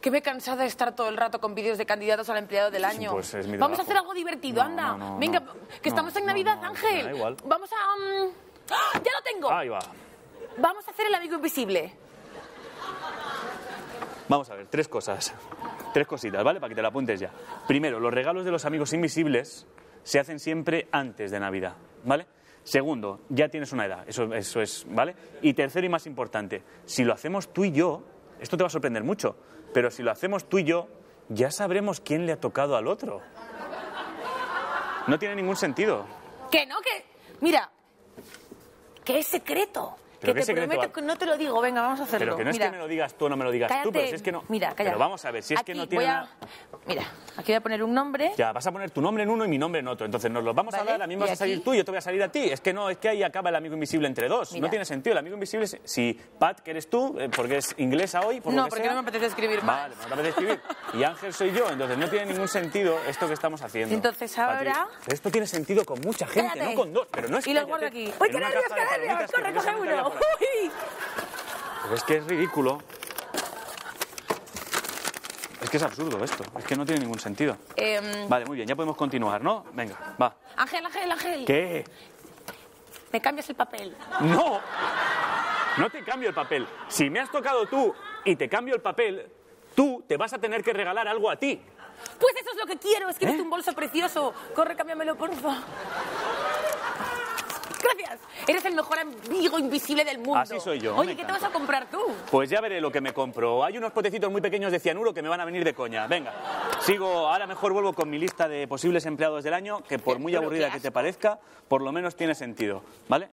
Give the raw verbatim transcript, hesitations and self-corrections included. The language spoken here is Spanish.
Que me he cansado de estar todo el rato con vídeos de candidatos al empleado del año. Pues es mi Vamos trabajo. a hacer algo divertido, No, anda. no, no, Venga, no. que estamos No, en no, Navidad, no, Ángel. me da igual. Vamos a... um, ¡Ah! ¡Ya lo tengo! Ahí va. Vamos a hacer el amigo invisible. Vamos a ver, tres cosas. Tres cositas, ¿vale? Para que te lo apuntes ya. Primero, los regalos de los amigos invisibles se hacen siempre antes de Navidad, ¿vale? Segundo, ya tienes una edad, eso, eso es, ¿vale? Y tercero y más importante, si lo hacemos tú y yo, esto te va a sorprender mucho, pero si lo hacemos tú y yo, ya sabremos quién le ha tocado al otro. No tiene ningún sentido. Que no, que... Mira, que es secreto. ¿Pero Que qué te secreto prometo va? que no te lo digo. Venga, vamos a hacerlo. Pero que no es Mira, que me lo digas tú o no me lo digas cállate. tú, pero si es que no... Mira, calla. Pero vamos a ver, si es que Aquí no tiene voy a... nada... Mira, aquí voy a poner un nombre. Ya, vas a poner tu nombre en uno y mi nombre en otro. Entonces nos los vamos Vale, a dar, a mí me y vas a salir aquí- tú y yo te voy a salir a ti. Es que no, es que ahí acaba el amigo invisible entre dos. Mira. No tiene sentido. El amigo invisible, es- si Pat, que eres tú, eh, porque es inglesa hoy, por lo No, que porque sea, no me apetece escribir más. Vale, no te apetece escribir. Y Ángel soy yo, entonces no tiene ningún sentido esto que estamos haciendo. Entonces ahora- Patri, esto tiene sentido con mucha gente, Cállate. no con dos. Pero no es Y los cállate, guardo aquí. en ¡Uy, qué una nervios, caja qué de nervios! palomitas que ¡Corre, coge precisamente uno! había por ahí. ¡Uy! Pero es que es ridículo. Es que es absurdo esto. Es que no tiene ningún sentido. Em, Vale, muy bien, ya podemos continuar, ¿no? Venga, va. Ángel, Ángel, Ángel. ¿Qué? Me cambias el papel. No, no te cambio el papel. Si me has tocado tú y te cambio el papel, tú te vas a tener que regalar algo a ti. Pues eso es lo que quiero. Es que he ¿Eh? visto un bolso precioso. Corre, cámbiamelo, porfa. Gracias. Eres el mejor amigo invisible del mundo. Así soy yo, Oye, me ¿qué te encanta. vas a comprar tú? Pues ya veré lo que me compro. Hay unos potecitos muy pequeños de cianuro que me van a venir de coña. Venga, sigo, ahora mejor vuelvo con mi lista de posibles empleados del año, que por muy Pero aburrida qué que te asco. parezca, por lo menos tiene sentido, ¿vale?